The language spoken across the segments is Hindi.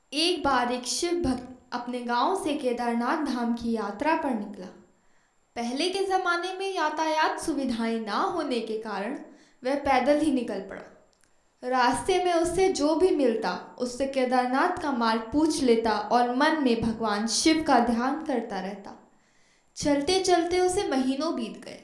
एक बार एक शिव भक्त अपने गांव से केदारनाथ धाम की यात्रा पर निकला। पहले के ज़माने में यातायात सुविधाएं ना होने के कारण वह पैदल ही निकल पड़ा। रास्ते में उससे जो भी मिलता उससे केदारनाथ का मार्ग पूछ लेता और मन में भगवान शिव का ध्यान करता रहता। चलते चलते उसे महीनों बीत गए।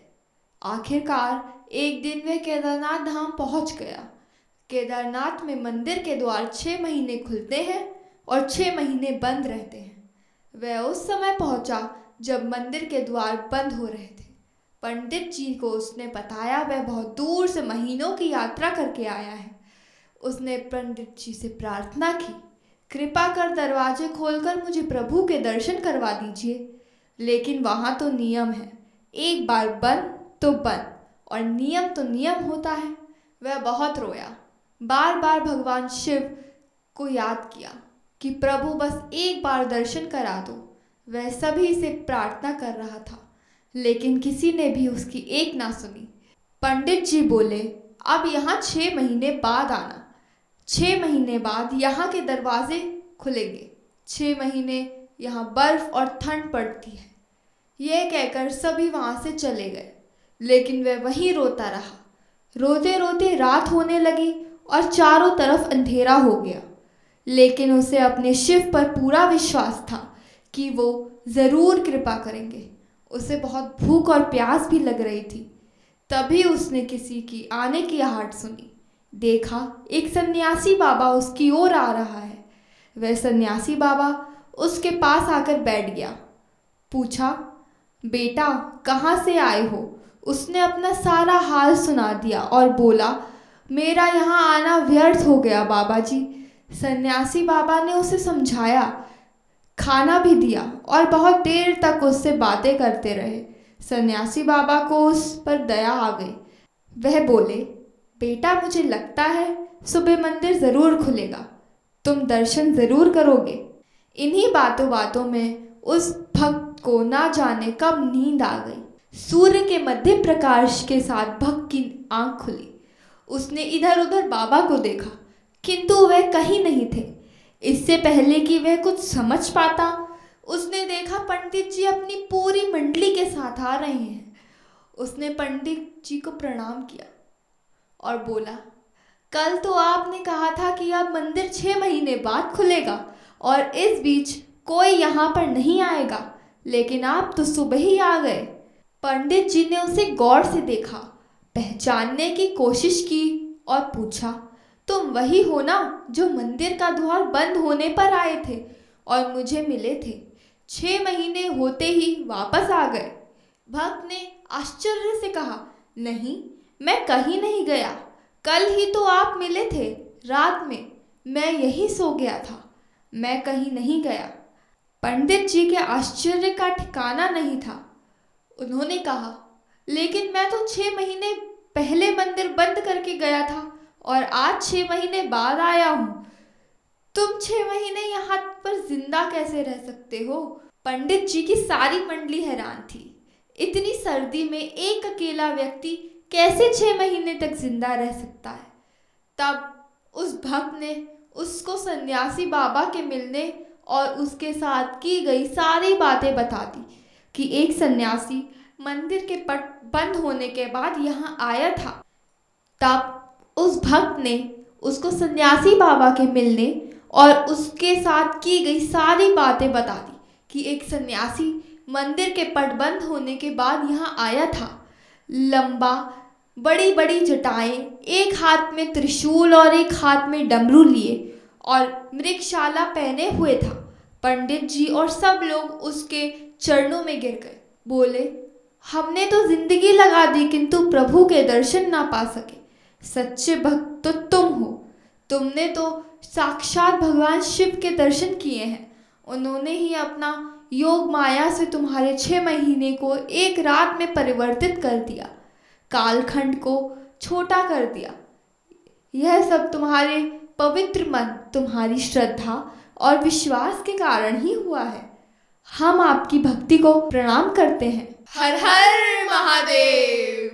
आखिरकार एक दिन वह केदारनाथ धाम पहुंच गया। केदारनाथ में मंदिर के द्वार 6 महीने खुलते हैं और 6 महीने बंद रहते हैं। वह उस समय पहुंचा जब मंदिर के द्वार बंद हो रहे थे। पंडित जी को उसने बताया वह बहुत दूर से महीनों की यात्रा करके आया है। उसने पंडित जी से प्रार्थना की, कृपा कर दरवाजे खोलकर मुझे प्रभु के दर्शन करवा दीजिए। लेकिन वहाँ तो नियम है, एक बार बंद तो बंद, और नियम तो नियम होता है। वह बहुत रोया, बार बार भगवान शिव को याद किया कि प्रभु बस एक बार दर्शन करा दो। वह सभी से प्रार्थना कर रहा था, लेकिन किसी ने भी उसकी एक ना सुनी। पंडित जी बोले, अब यहाँ 6 महीने बाद आना। 6 महीने बाद यहाँ के दरवाजे खुलेंगे। 6 महीने यहाँ बर्फ और ठंड पड़ती है। यह कहकर सभी वहाँ से चले गए, लेकिन वह वहीं रोता रहा। रोते रोते रात होने लगी और चारों तरफ अंधेरा हो गया। लेकिन उसे अपने शिव पर पूरा विश्वास था कि वो ज़रूर कृपा करेंगे। उसे बहुत भूख और प्यास भी लग रही थी। तभी उसने किसी की आने की आहट सुनी। देखा एक सन्यासी बाबा उसकी ओर आ रहा है। वह सन्यासी बाबा उसके पास आकर बैठ गया। पूछा, बेटा कहाँ से आए हो? उसने अपना सारा हाल सुना दिया और बोला, मेरा यहाँ आना व्यर्थ हो गया बाबा जी। सन्यासी बाबा ने उसे समझाया, खाना भी दिया और बहुत देर तक उससे बातें करते रहे। सन्यासी बाबा को उस पर दया आ गई। वह बोले, बेटा मुझे लगता है सुबह मंदिर ज़रूर खुलेगा, तुम दर्शन ज़रूर करोगे। इन्हीं बातों बातों में उस भक्त को ना जाने कब नींद आ गई। सूर्य के मध्य प्रकाश के साथ भक्त की आंख खुली। उसने इधर उधर बाबा को देखा, किंतु वह कहीं नहीं थे। इससे पहले कि वह कुछ समझ पाता, उसने देखा पंडित जी अपनी पूरी मंडली के साथ आ रहे हैं। उसने पंडित जी को प्रणाम किया और बोला, कल तो आपने कहा था कि अब मंदिर 6 महीने बाद खुलेगा और इस बीच कोई यहाँ पर नहीं आएगा, लेकिन आप तो सुबह ही आ गए। पंडित जी ने उसे गौर से देखा, पहचानने की कोशिश की और पूछा, तुम वही हो ना जो मंदिर का द्वार बंद होने पर आए थे और मुझे मिले थे? 6 महीने होते ही वापस आ गए। भक्त ने आश्चर्य से कहा, नहीं, मैं कहीं नहीं गया। कल ही तो आप मिले थे रात में, मैं यहीं सो गया था, मैं कहीं नहीं गया। पंडित जी के आश्चर्य का ठिकाना नहीं था। उन्होंने कहा, लेकिन मैं तो 6 महीने पहले मंदिर बंद करके गया था और आज 6 महीने बाद आया हूँ। तुम 6 महीने यहाँ पर जिंदा कैसे रह सकते हो? पंडित जी की सारी मंडली हैरान थी। इतनी सर्दी में एक अकेला व्यक्ति कैसे 6 महीने तक जिंदा रह सकता है? तब उस भक्त ने उसको सन्यासी बाबा के मिलने और उसके साथ की गई सारी बातें बता दी कि एक सन्यासी मंदिर के पट बंद होने के बाद यहाँ आया था। तब उस भक्त ने उसको सन्यासी बाबा के मिलने और उसके साथ की गई सारी बातें बता दी कि एक सन्यासी मंदिर के पट बंद होने के बाद यहाँ आया था। लंबा, बड़ी बड़ी जटाएं, एक हाथ में त्रिशूल और एक हाथ में डमरू लिए और मृगशाला पहने हुए था। पंडित जी और सब लोग उसके चरणों में गिर गए। बोले, हमने तो जिंदगी लगा दी किंतु प्रभु के दर्शन ना पा सके। सच्चे भक्त तो तुम हो। तुमने तो साक्षात भगवान शिव के दर्शन किए हैं। उन्होंने ही अपना योग माया से तुम्हारे 6 महीने को एक रात में परिवर्तित कर दिया, कालखंड को छोटा कर दिया। यह सब तुम्हारे पवित्र मन, तुम्हारी श्रद्धा और विश्वास के कारण ही हुआ है। हम आपकी भक्ति को प्रणाम करते हैं। हर हर महादेव।